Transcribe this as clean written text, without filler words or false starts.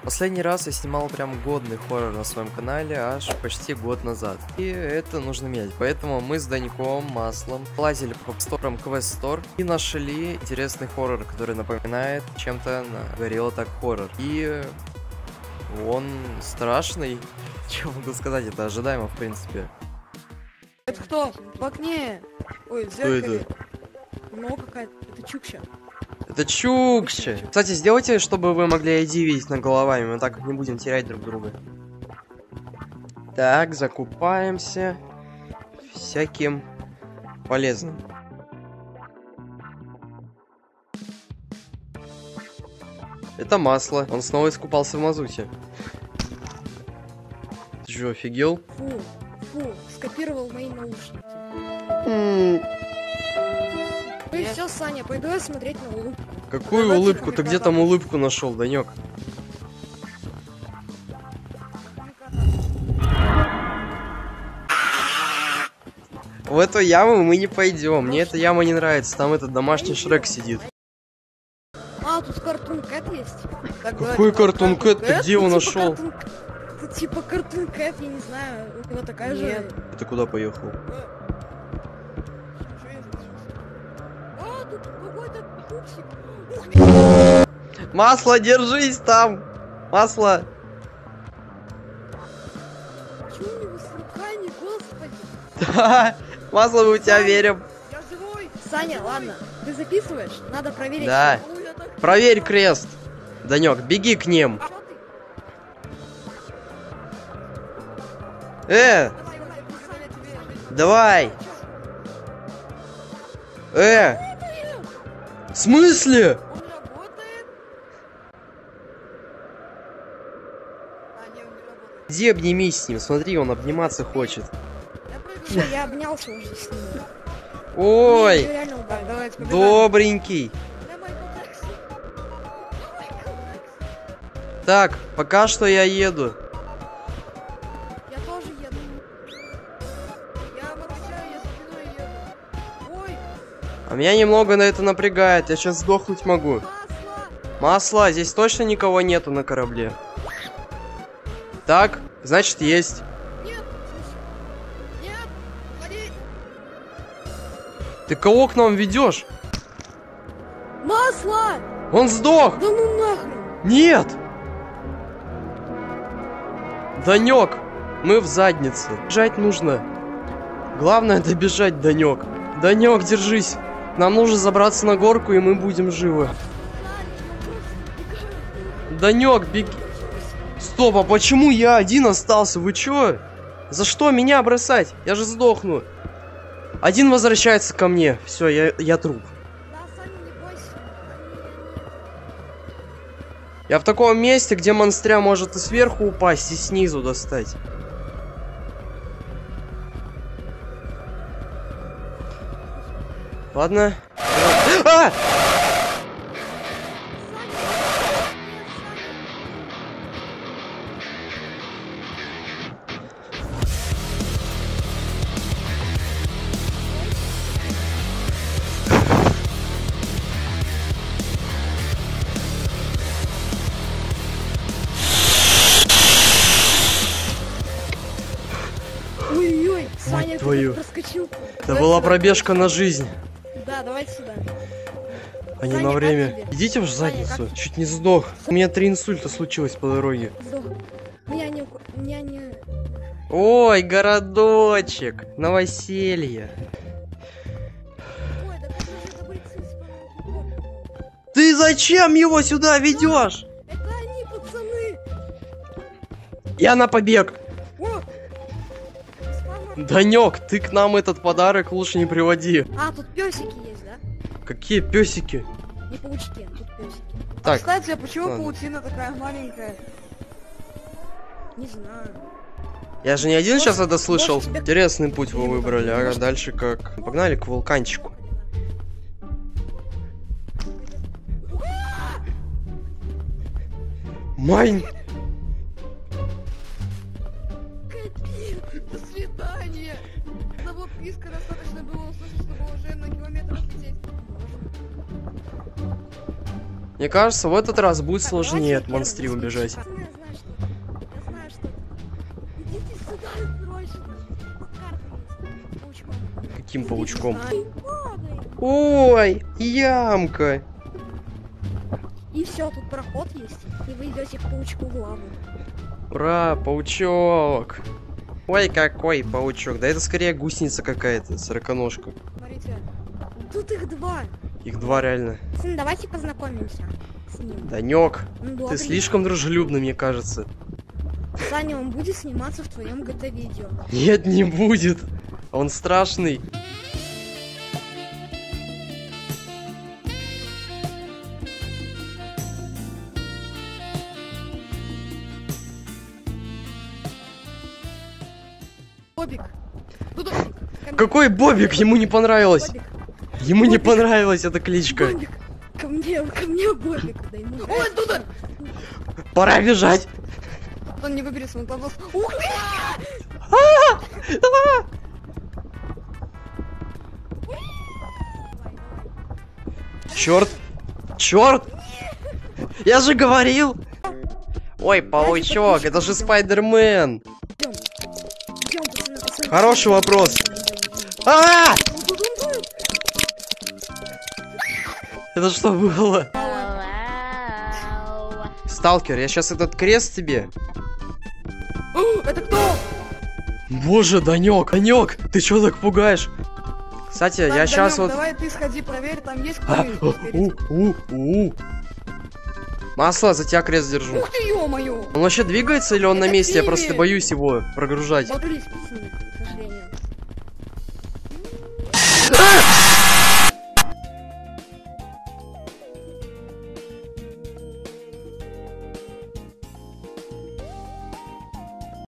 Последний раз я снимал прям годный хоррор на своем канале аж почти год назад. И это нужно менять. Поэтому мы с Даньком, Маслом лазили по сторам Quest Store и нашли интересный хоррор, который напоминает чем-то на Gorilla Tag Horror. И он страшный. Что могу сказать, это ожидаемо в принципе. Это кто? В окне. Ой, в зеркале. Ну какая-то. Это Чукча. Это Чукча. Кстати, сделайте, чтобы вы могли ID видеть над головами. Мы так не будем терять друг друга. Так, закупаемся всяким полезным. Это масло. Он снова искупался в мазуте. Ты что, офигел? Фу, скопировал мои наушники. Ну и все, Саня, пойду я смотреть на улыбку. Какую улыбку? Ты где там улыбку нашел, Данек? В эту яму мы не пойдем. Мне эта яма не нравится. Там этот домашний Шрек сидит. А, тут Cartoon Cat есть. Какой Cartoon Cat? Ты где его нашел? Это типа Cartoon Cat, я не знаю. У него такая же. Ты куда поехал? А, тут какой-то пупсик. Масло, держись там! Масло! Чё у него с руками, господи? Да, Масло, мы в тебя верим. Я живой! Саня, ладно, ты записываешь? Надо проверить. Да. Проверь крест. Данек, беги к ним. Давай. В смысле? Он работает? А, не, он не работает. Иди обнимись с ним, смотри, он обниматься хочет. Я обнялся уже с ним. Ой, Не, реально удар. Давайте побежали. добренький. Так, пока что я еду. Я тоже еду. Я вам отвечаю, я спиной еду. Ой, А меня немного на это напрягает, я сейчас сдохнуть могу. масло! Масло, здесь точно никого нету на корабле. Так, значит есть. Нет! Нет! Смотри! Ты кого к нам ведешь? Масло! Он сдох! Да ну нахрен! Нет! Данек, мы в заднице. Бежать нужно. Главное добежать, Данек. Данек, держись. Нам нужно забраться на горку, и мы будем живы. Данек, беги. Стоп, а почему я один остался? Вы чё? За что меня бросать? Я же сдохну. Один возвращается ко мне. Все, я труп. Да, Саня, не бойся. Я в таком месте, где монстря может и сверху упасть, и снизу достать. Ладно. А! Ой-ой, Саня, ты твою. как проскочил. Это Давай была сюда. пробежка на жизнь, Да, давайте сюда. а не Саня, на как время. тебе? Идите в Саня, задницу. как Чуть не сдох. У меня 3 инсульта случилось по дороге. Сдох. Меня не... Ой, городочек. Новоселье. Ой, да как же это будет с Ты зачем его сюда ведешь? Это они, пацаны! Я на побег. О! Спама. Данек, ты к нам этот подарок лучше не приводи. А, тут песики есть, да? Какие песики? Не паучки, тут песики. Так, Кстати, а почему ладно. паутина такая маленькая? Не знаю. Я же не один сейчас это слышал. может, тебе- Интересный путь вы выбрали. А Может- дальше как? Погнали к вулканчику. Майн! Капец, до свидания! Одного писка достаточно было услышать, чтобы уже на километр лететь. Мне кажется, в этот раз будет Так, сложнее от давайте монстрив первый убежать. случай. Пацаны, я знаю, что. Идите сюда, срочно. Карта есть. Паучком. Каким Идите паучком? сюда. Ой, ямка. И все, тут проход есть. И вы идете к паучку в лаву. Ура, паучок. Ой, какой паучок. Да это скорее гусеница какая-то, сороконожка. Смотрите. Тут их два. Их два реально. Пацаны, давайте познакомимся с ним. Данек, Он ты добрый. слишком дружелюбный, мне кажется. Саня, он будет сниматься в твоем ГТ-видео. Нет, не будет. Он страшный. Бобик. Дудончик. Какой Бобик? Ему не понравилось. Бобик. Ему не Бобик. понравилась эта кличка. Бобик. Ко мне Бобик. Да ему. Ой, Дудон! Пора бежать. Он не выберет свой вопрос. Ух ты! Черт! Черт! Я же говорил! Ой, паучок, это же Спайдермен! Идем. Идем, пацаны, пацаны. Хороший вопрос. А! Это что было? Сталкер, я сейчас этот крест тебе. Это кто? Боже, Данек, Данек, ты чё так пугаешь? Кстати, я Так, сейчас Данёк, вот... давай ты сходи, проверь, там есть А, кто-нибудь спереди. Масло, за тебя крест держу. Ух ты, ё-моё! Он вообще двигается или он на Это месте? Я Киви. просто боюсь его прогружать. Бодрись, пацаны, к сожалению.